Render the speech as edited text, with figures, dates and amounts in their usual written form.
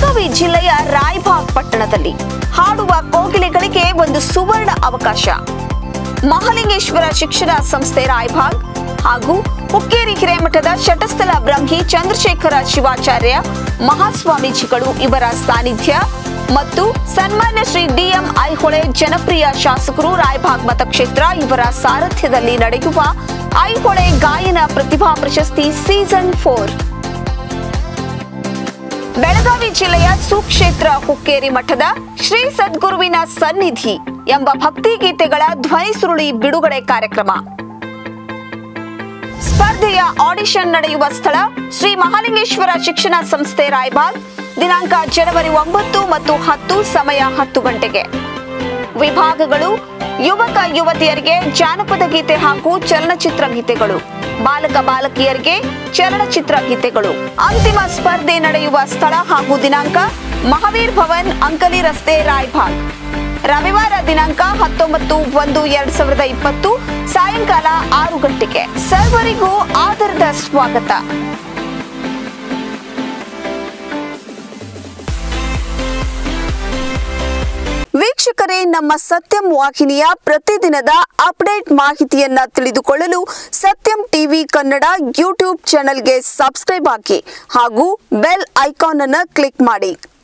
ಬೆಳಗಾವಿ ಜಿಲ್ಲೆಯ ರಾಯಬಾಗ್ ಪಟ್ಟಣದಲ್ಲಿ ಹಾಡುವ ಕೋಗಿಲೆಗಳಿಗೆ ಒಂದು ಸುವರ್ಣ ಅವಕಾಶ. ಮಹಾಲಿಂಗೇಶ್ವರ ಶಿಕ್ಷಣ ಸಂಸ್ಥೆ ರಾಯಬಾಗ್ ಹಾಗೂ ಹುಕ್ಕೇರಿ ಹಿರೇಮಠದ ಶಟಸ್ಥಲ ಬ್ರಹ್ಮಿ ಚಂದ್ರಶೇಖರ ಶಿವಾಚಾರ್ಯ ಮಹಾಸ್ವಾಮೀಜಿಗಳು ಇವರ ಸಾನ್ನಿಧ್ಯ ಮತ್ತು ಸನ್ಮಾನ್ಯ ಶ್ರೀ ಡಿಎಂ ಐಹೊಳೆ ಜನಪ್ರಿಯ ಶಾಸಕರು ರಾಯಬಾಗ್ ಮತಕ್ಷೇತ್ರ ಇವರ ಸಾರಥ್ಯದಲ್ಲಿ ನಡೆಯುವ ಐಹೊಳೆ ಗಾಯನ ಪ್ರತಿಭಾ ಪ್ರಶಸ್ತಿ ಸೀಸನ್ 4 ಬೆಳಗಾವಿ ಜಿಲ್ಲೆಯ ಸುಕ್ಷೇತ್ರ ಹುಕ್ಕೇರಿ ಮಠದ ಶ್ರೀ ಸದ್ಗುರುವಿನ ಸನ್ನಿಧಿ ಎಂಬ ಭಕ್ತಿ ಗೀತೆಗಳ ಧ್ವನಿ ಸುರುಳಿ ಬಿಡುಗಡೆ ಕಾರ್ಯಕ್ರಮ. ಸ್ಪರ್ಧೆಯ ಆಡಿಷನ್ ನಡೆಯುವ ಸ್ಥಳ ಶ್ರೀ ಮಹಾಲಿಂಗೇಶ್ವರ ಶಿಕ್ಷಣ ಸಂಸ್ಥೆ ರಾಯಬಾಗ್. ದಿನಾಂಕ ಜನವರಿ 9 ಮತ್ತು 10, ಸಮಯ 10 ಗಂಟೆಗೆ. ವಿಭಾಗಗಳು: ಯುವಕ ಯುವತಿಯರಿಗೆ ಜಾನಪದ ಗೀತೆ ಹಾಗೂ ಚಲನಚಿತ್ರ ಗೀತೆಗಳು, ಬಾಲಕ ಬಾಲಕಿಯರಿಗೆ ಚಲನಚಿತ್ರ ಗೀತೆಗಳು. ಅಂತಿಮ ಸ್ಪರ್ಧೆ ನಡೆಯುವ ಸ್ಥಳ ಹಾಗೂ ದಿನಾಂಕ: ಮಹಾವೀರ್ ಭವನ್, ಅಂಕಲಿ ರಸ್ತೆ, ರಾಯಬಾಗ್. ರವಿವಾರ ದಿನಾಂಕ 19/1/2020 ಸಾಯಂಕಾಲ 6 ಗಂಟೆಗೆ. ಸರ್ವರಿಗೂ ಆದರದ ಸ್ವಾಗತ. ವೀಕ್ಷಕರೇ, ನಮ್ಮ ಸತ್ಯಂ ವಾಹಿನಿಯ ಪ್ರತಿದಿನದ ಅಪ್ಡೇಟ್ ಮಾಹಿತಿಯನ್ನ ತಿಳಿದುಕೊಳ್ಳಲು ಸತ್ಯಂ ಟಿವಿ ಕನ್ನಡ ಯೂಟ್ಯೂಬ್ ಚಾನೆಲ್ಗೆ ಸಬ್ಸ್ಕ್ರೈಬ್ ಆಗಿ ಹಾಗೂ ಬೆಲ್ ಐಕಾನ್ ಅನ್ನು ಕ್ಲಿಕ್ ಮಾಡಿ.